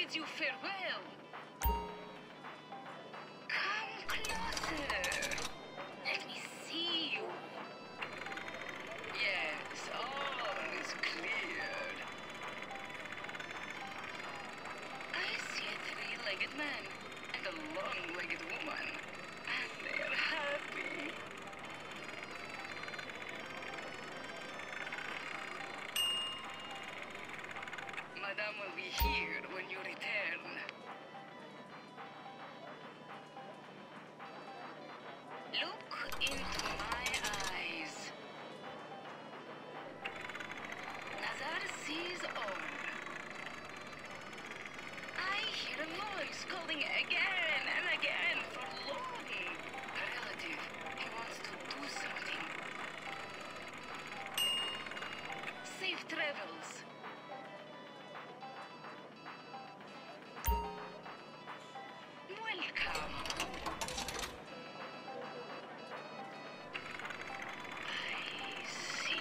bids you farewell. Come closer. Let me see you. Yes, all is cleared. I see a three-legged man and a long-legged woman, and they are happy. Madame will be here when you return. Look into my eyes. Nazar sees all. I hear a voice calling again and again for Logan. A relative. He wants to do something. Safe travels. Welcome. I see.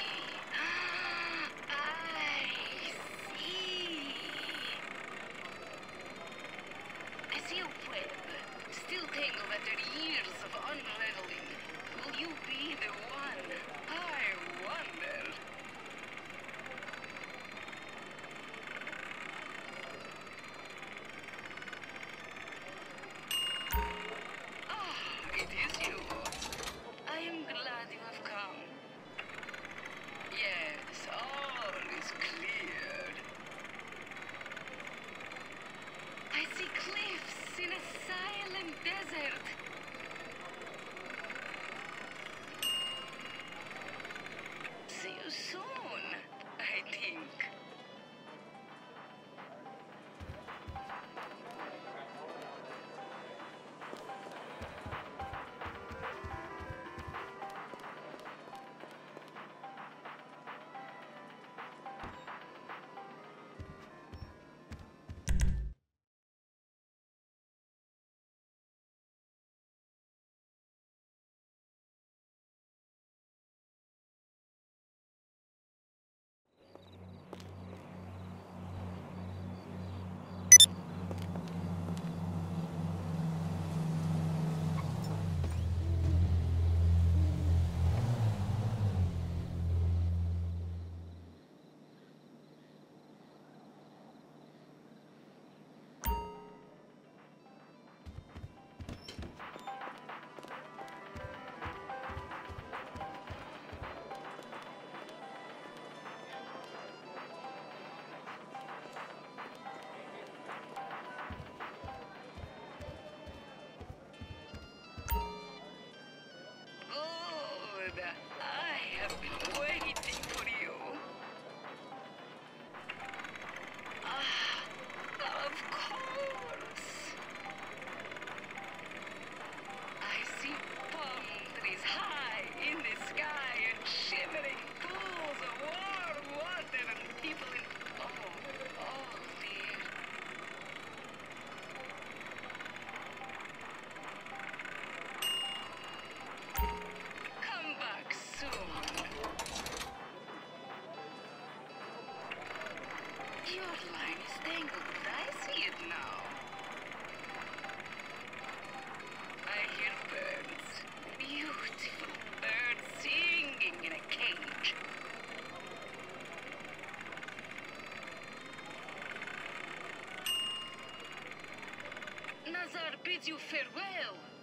I see a web, still tangled after years of unraveling. Will you be the one? I wonder. Ah, it is you. I am glad you have come. Yes, all is cleared. I see cliffs in a silent desert. See you soon, I think. Good. I have been waiting for you. Ah, of course. I see palm trees high in the sky and shimmering pools of warm water and people in all dear. Come back soon. Your line is tangled, but I see it now. I hear birds. Beautiful birds singing in a cage. Nazar bids you farewell.